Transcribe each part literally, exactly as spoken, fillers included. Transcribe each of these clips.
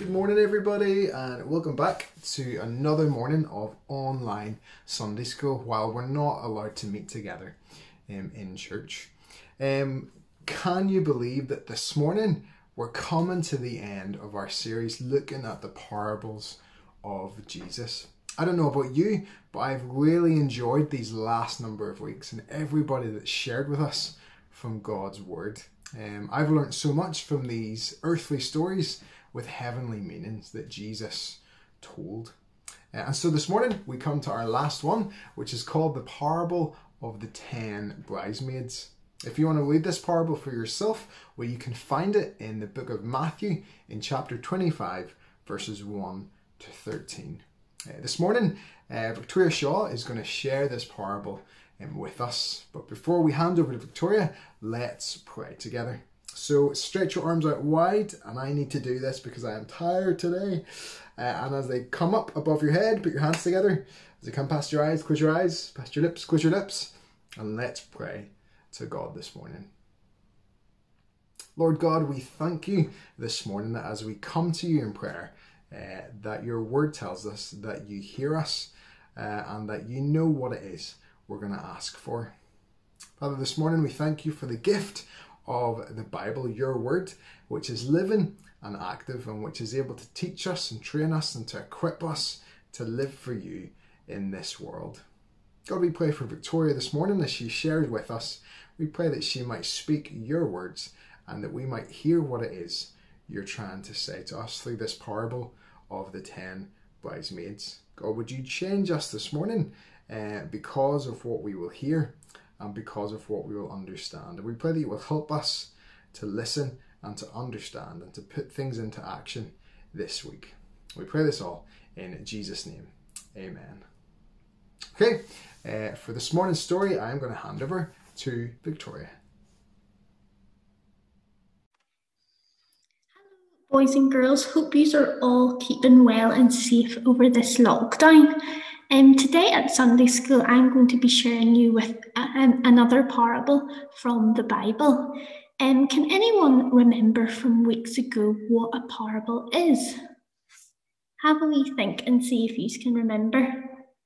Good morning, everybody, and welcome back to another morning of online Sunday school while we're not allowed to meet together um, in church. Um, can you believe that this morning we're coming to the end of our series looking at the parables of Jesus? I don't know about you, but I've really enjoyed these last number of weeks and everybody that's shared with us from God's Word. Um, I've learned so much from these earthly stories with heavenly meanings that Jesus told. Uh, and so this morning we come to our last one, which is called the parable of the ten bridesmaids. If you want to read this parable for yourself, well, you can find it in the book of Matthew in chapter twenty-five, verses one to thirteen. Uh, this morning, uh, Victoria Shaw is going to share this parable um, with us. But before we hand over to Victoria, let's pray together. So stretch your arms out wide, and I need to do this because I am tired today. Uh, and as they come up above your head, put your hands together. As they come past your eyes, close your eyes, past your lips, close your lips. And let's pray to God this morning. Lord God, we thank you this morning that as we come to you in prayer, uh, that your word tells us that you hear us uh, and that you know what it is we're going to ask for. Father, this morning we thank you for the gift of the Bible, your word, which is living and active and which is able to teach us and train us and to equip us to live for you in this world. God, we pray for Victoria this morning as she shares with us. We pray that she might speak your words and that we might hear what it is you're trying to say to us through this parable of the ten bridesmaids. God, would you change us this morning uh, because of what we will hear and because of what we will understand. And we pray that you will help us to listen and to understand and to put things into action this week. We pray this all in Jesus' name. Amen. Okay, uh, for this morning's story, I'm going to hand over to Victoria. Boys and girls, hope you are all keeping well and safe over this lockdown. Um, today at Sunday school, I'm going to be sharing you with um, another parable from the Bible. Um, can anyone remember from weeks ago what a parable is? Have a wee think and see if you can remember.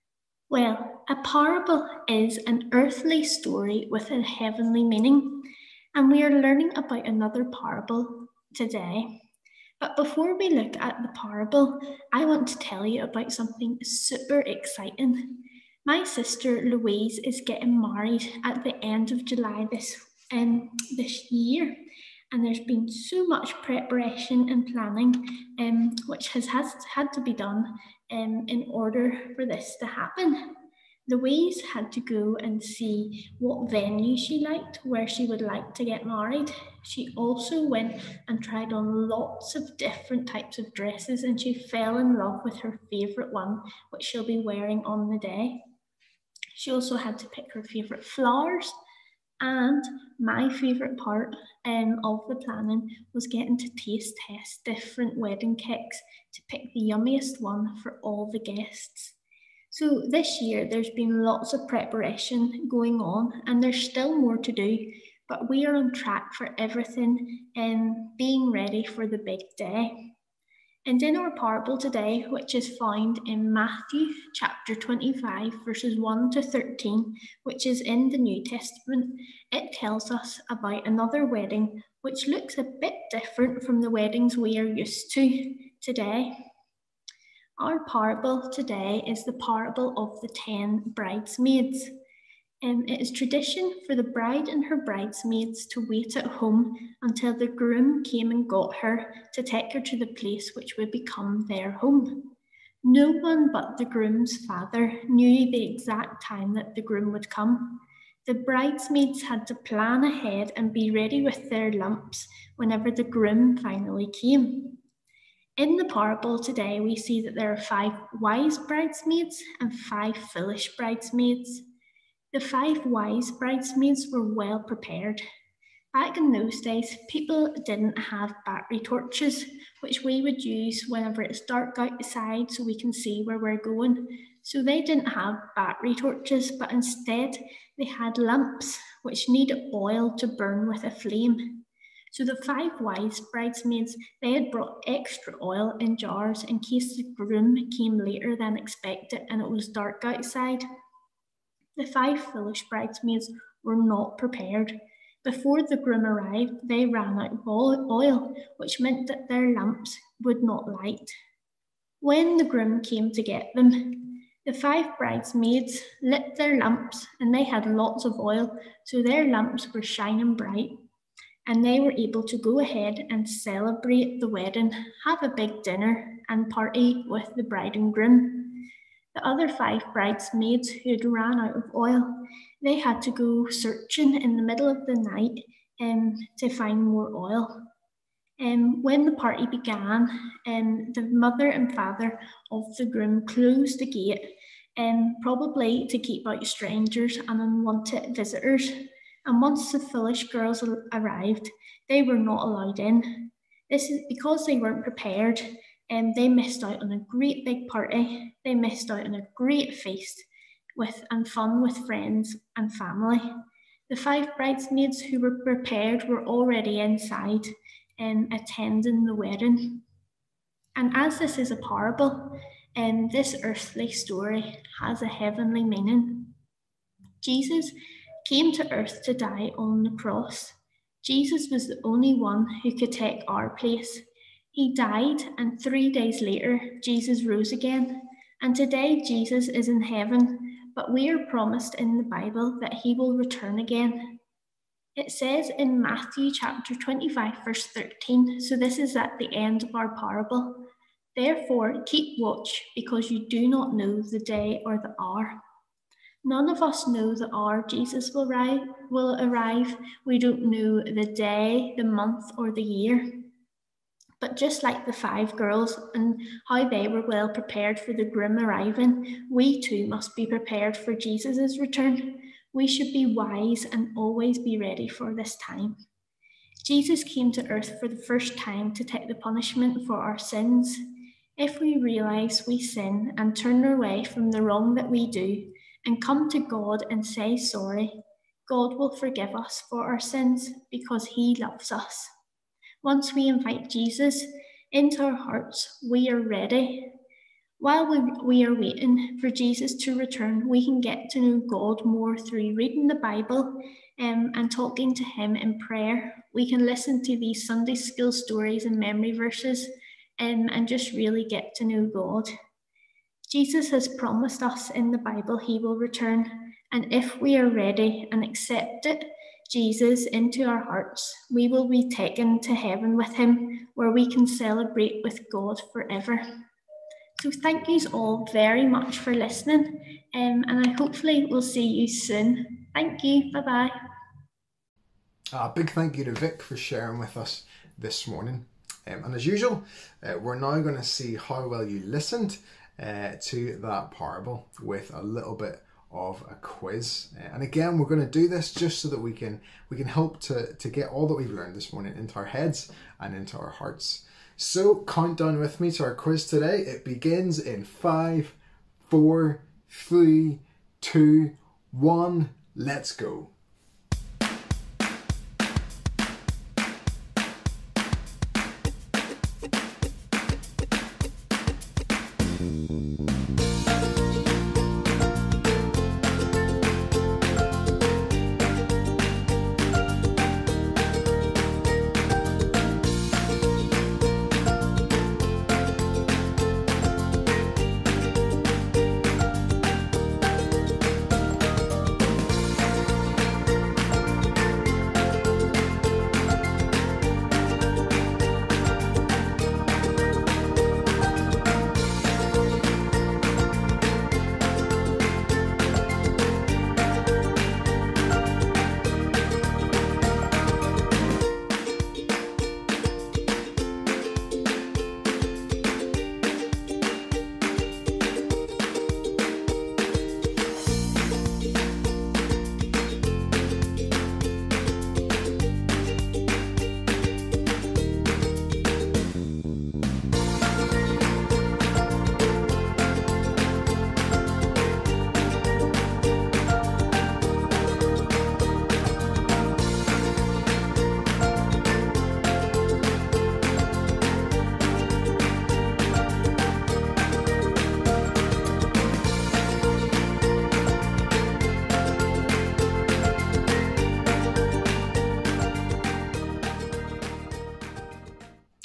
Well, a parable is an earthly story with a heavenly meaning, and we are learning about another parable today. But before we look at the parable, I want to tell you about something super exciting. My sister Louise is getting married at the end of July this, um, this year. And there's been so much preparation and planning um, which has, has had to be done um, in order for this to happen. Louise had to go and see what venue she liked, where she would like to get married. She also went and tried on lots of different types of dresses, and she fell in love with her favourite one, which she'll be wearing on the day. She also had to pick her favourite flowers, and my favourite part um, of the planning was getting to taste test different wedding cakes to pick the yummiest one for all the guests. So this year there's been lots of preparation going on, and there's still more to do, but we are on track for everything and being ready for the big day. And in our parable today, which is found in Matthew chapter twenty-five, verses one to thirteen, which is in the New Testament, it tells us about another wedding which looks a bit different from the weddings we are used to today. Our parable today is the parable of the ten bridesmaids. Um, it is tradition for the bride and her bridesmaids to wait at home until the groom came and got her to take her to the place which would become their home. No one but the groom's father knew the exact time that the groom would come. The bridesmaids had to plan ahead and be ready with their lamps whenever the groom finally came. In the parable today, we see that there are five wise bridesmaids and five foolish bridesmaids. The five wise bridesmaids were well prepared. Back in those days, people didn't have battery torches, which we would use whenever it's dark outside so we can see where we're going. So they didn't have battery torches, but instead they had lamps, which need oil to burn with a flame. So the five wise bridesmaids, they had brought extra oil in jars in case the groom came later than expected and it was dark outside. The five foolish bridesmaids were not prepared. Before the groom arrived, they ran out of oil, which meant that their lamps would not light. When the groom came to get them, the five bridesmaids lit their lamps, and they had lots of oil, so their lamps were shining bright. And they were able to go ahead and celebrate the wedding, have a big dinner, and party with the bride and groom. The other five bridesmaids who had ran out of oil, they had to go searching in the middle of the night um, to find more oil. Um, when the party began, um, the mother and father of the groom closed the gate, um, probably to keep out strangers and unwanted visitors. And once the foolish girls arrived, they were not allowed in. This is because they weren't prepared, and um, they missed out on a great big party. They missed out on a great feast with and fun with friends and family. The five bridesmaids who were prepared were already inside and um, attending the wedding. And as this is a parable, um, this earthly story has a heavenly meaning. Jesus came to earth to die on the cross. Jesus was the only one who could take our place. He died, and three days later, Jesus rose again. And today, Jesus is in heaven, but we are promised in the Bible that he will return again. It says in Matthew chapter twenty-five, verse thirteen, so this is at the end of our parable. Therefore, keep watch, because you do not know the day or the hour. None of us know the hour Jesus will arrive, will arrive. We don't know the day, the month, or the year. But just like the five girls and how they were well prepared for the groom arriving, we too must be prepared for Jesus' return. We should be wise and always be ready for this time. Jesus came to earth for the first time to take the punishment for our sins. If we realise we sin and turn away from the wrong that we do, and come to God and say sorry, God will forgive us for our sins because he loves us. Once we invite Jesus into our hearts, we are ready. While we, we are waiting for Jesus to return, we can get to know God more through reading the Bible um, and talking to him in prayer. We can listen to these Sunday school stories and memory verses um, and just really get to know God. Jesus has promised us in the Bible he will return, and if we are ready and accepted Jesus into our hearts, we will be taken to heaven with him, where we can celebrate with God forever. So thank you all very much for listening, um, and I hopefully will see you soon. Thank you. Bye-bye. A big thank you to Vic for sharing with us this morning. Um, and as usual, uh, we're now going to see how well you listened uh, to that parable with a little bit of a quiz. Uh, and again, we're going to do this just so that we can we can help to, to get all that we've learned this morning into our heads and into our hearts. So count down with me to our quiz today. It begins in five, four, three, two, one. Let's go.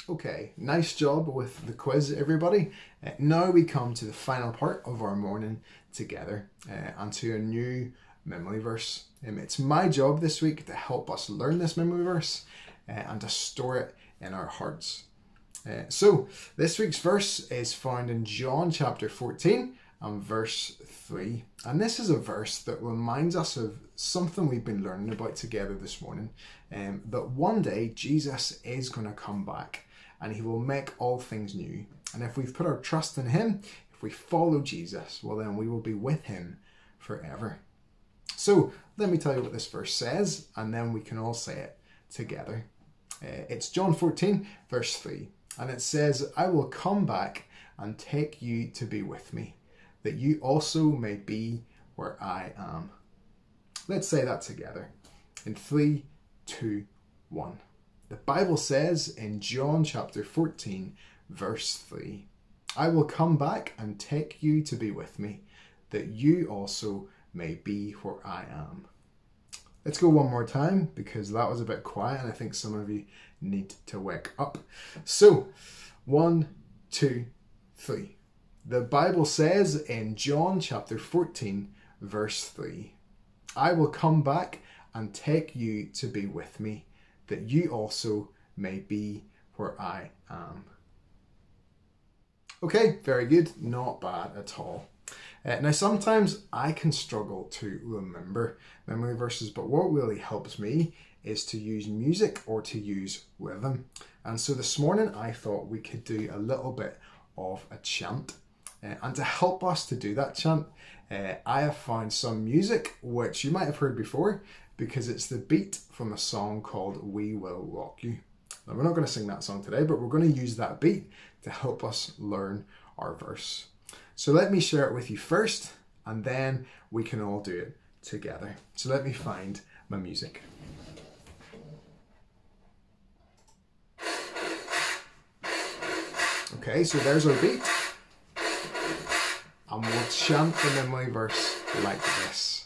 Okay, nice job with the quiz, everybody. Uh, now we come to the final part of our morning together uh, and to a new memory verse. Um, it's my job this week to help us learn this memory verse uh, and to store it in our hearts. Uh, so, this week's verse is found in John chapter fourteen and verse three. And this is a verse that reminds us of something we've been learning about together this morning. Um, that one day Jesus is going to come back and he will make all things new. And if we've put our trust in him, if we follow Jesus, well then we will be with him forever. So let me tell you what this verse says, and then we can all say it together. Uh, it's John fourteen, verse three, and it says, I will come back and take you to be with me, that you also may be where I am. Let's say that together. In three, two, one. The Bible says in John chapter fourteen, verse three, I will come back and take you to be with me, that you also may be where I am. Let's go one more time, because that was a bit quiet and I think some of you need to wake up. So, one, two, three. The Bible says in John chapter fourteen, verse three, I will come back and take you to be with me, that you also may be where I am. Okay, very good. Not bad at all. Uh, now, sometimes I can struggle to remember memory verses, but what really helps me is to use music or to use rhythm. And so this morning I thought we could do a little bit of a chant. Uh, and to help us to do that chant, uh, I have found some music which you might have heard before, because it's the beat from a song called We Will Rock You. Now, we're not going to sing that song today, but we're going to use that beat to help us learn our verse. So let me share it with you first, and then we can all do it together. So let me find my music. Okay, so there's our beat. And we'll chant the memory verse like this.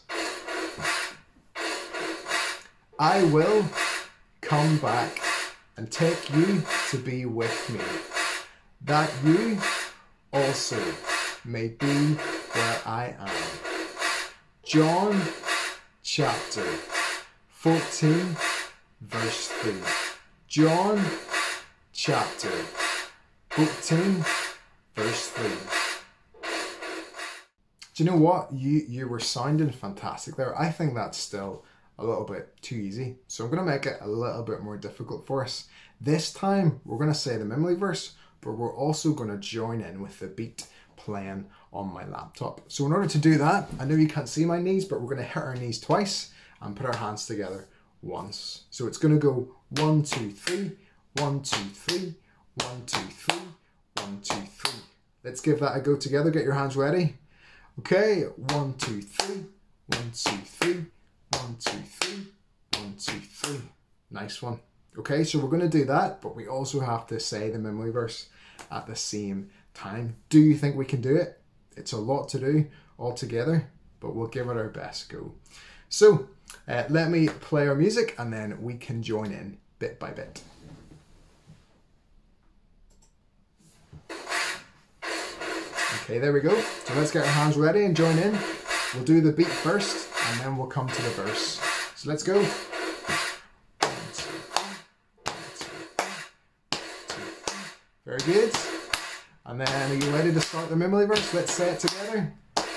I will come back and take you to be with me, that you also may be where I am. John chapter fourteen, verse three. John chapter fourteen, verse three. Do you know what? You, you were sounding fantastic there. I think that's still a little bit too easy. So I'm going to make it a little bit more difficult for us. This time, we're going to say the memory verse, but we're also going to join in with the beat playing on my laptop. So in order to do that, I know you can't see my knees, but we're going to hit our knees twice and put our hands together once. So it's going to go one, two, three, one, two, three, one, two, three, one, two, three. Let's give that a go together. Get your hands ready. Okay, one, two, three, one, two, three, one, two, three, one, two, three. Nice one. Okay, so we're going to do that, but we also have to say the memory verse at the same time. Do you think we can do it? It's a lot to do all together, but we'll give it our best go. So uh, let me play our music and then we can join in bit by bit. Okay, there we go. So let's get our hands ready and join in. We'll do the beat first and then we'll come to the verse. So let's go. Very good. And then, are you ready to start the memory verse? Let's say it together.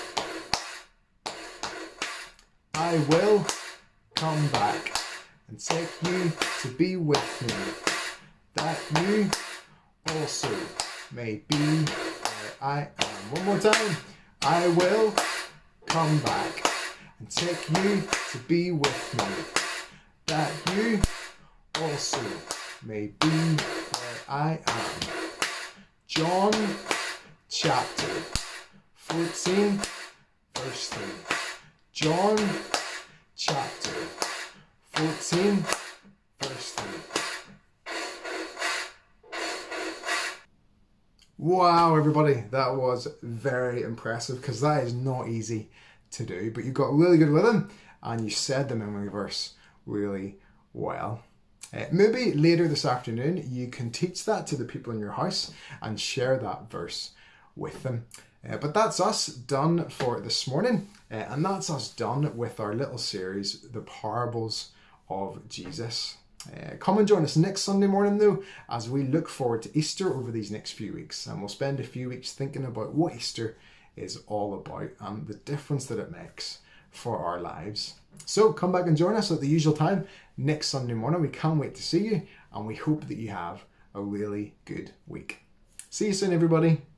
I will come back and take you to be with me, that you also may be where I am. One more time. I will come back and take you to be with me, that you also may be where I am. John chapter fourteen, verse three. John chapter fourteen, verse three. Wow, everybody, that was very impressive, because that is not easy to do, but you got really good rhythm and you said the memory verse really well. Uh, maybe later this afternoon you can teach that to the people in your house and share that verse with them. Uh, but that's us done for this morning, uh, and that's us done with our little series, The Parables of Jesus. Uh, come and join us next Sunday morning though, as we look forward to Easter over these next few weeks, and we'll spend a few weeks thinking about what Easter is all about and the difference that it makes for our lives. So come back and join us at the usual time next Sunday morning. We can't wait to see you, and we hope that you have a really good week. See you soon, everybody.